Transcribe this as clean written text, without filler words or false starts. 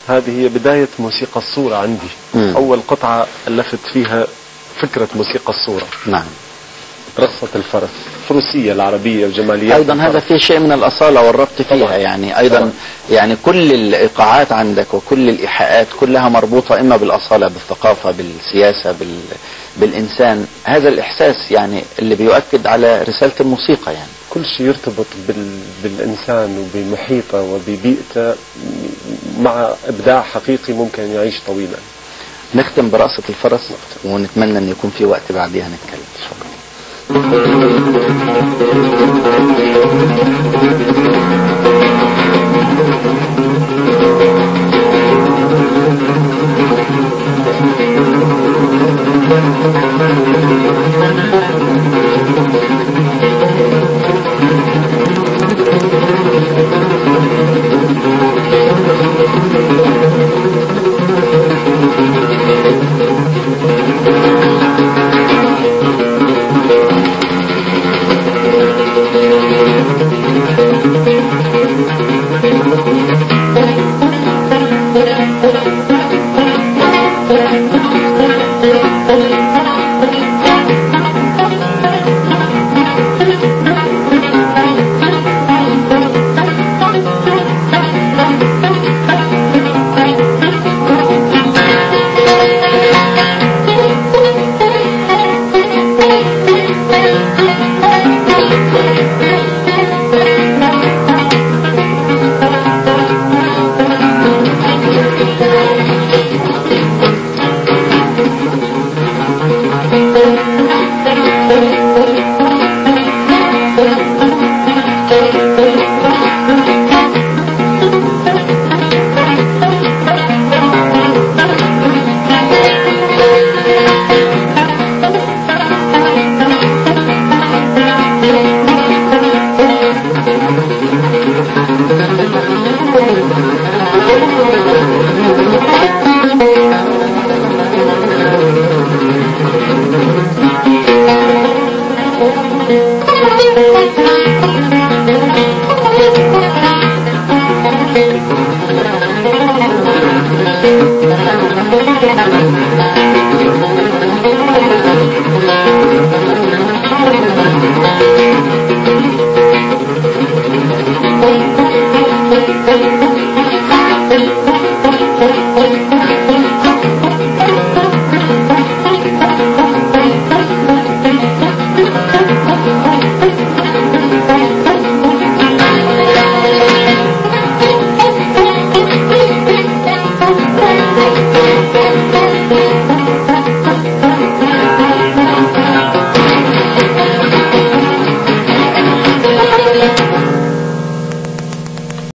هذه هي بداية موسيقى الصورة عندي. أول قطعة ألفت فيها فكرة موسيقى الصورة. نعم. رقصة الفرس، فروسية العربية وجماليات أيضا الفرس. هذا فيه شيء من الأصالة والربط فيها طبعا. يعني أيضا طبعا. يعني كل الإيقاعات عندك وكل الإيحاءات كلها مربوطة إما بالأصالة، بالثقافة، بالسياسة، بالإنسان. هذا الإحساس يعني اللي بيؤكد على رسالة الموسيقى. يعني كل شيء يرتبط بالإنسان وبمحيطه وببيئته مع إبداع حقيقي ممكن يعيش طويلا. نختم برقصة الفرس ونتمنى أن يكون في وقت بعدها نتكلم. شكرا.